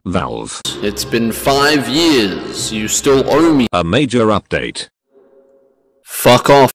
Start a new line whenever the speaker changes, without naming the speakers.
Valve.
It's been 5 years. You still owe me.
A major update.
Fuck off.